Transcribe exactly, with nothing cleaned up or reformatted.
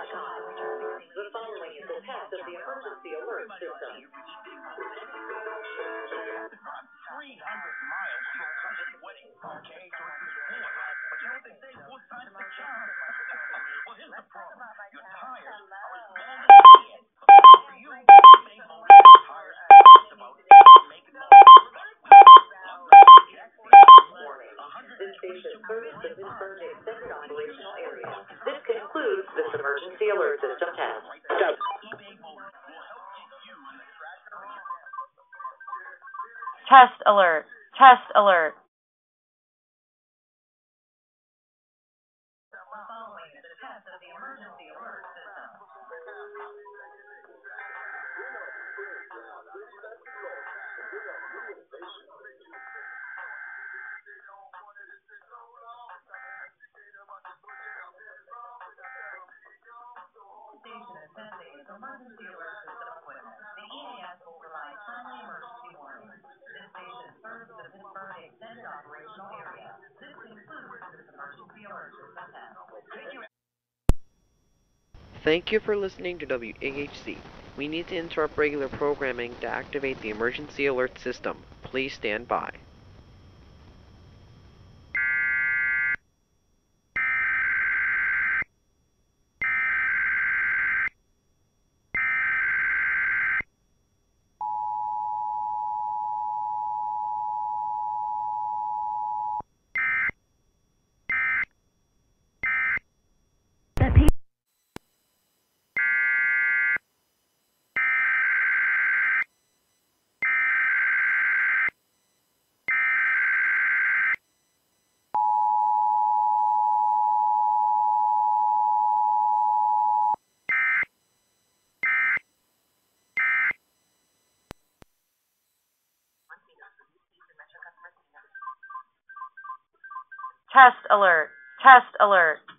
The following is a test of the emergency alert system. three hundred miles to your country's wedding. Okay, so it's this boy. But you know what they say, four times the charm. Well, here's the problem. Your tires are as bad as you can. For you, save money on tires. It's about making more. This station serves the Pittsburgh Extended Operational Area. This concludes this emergency alert system test. Test alert. Test alert. The following is a test of the emergency alert system. Station is testing its emergency alert system equipment. The E A S will provide timely emergency warnings. This station serves the Pittsburgh Extended Operational Area. This concludes this emergency alert system test. Thank you for listening to W A H C. We need to interrupt regular programming to activate the emergency alert system. Please stand by. Test alert. Test alert.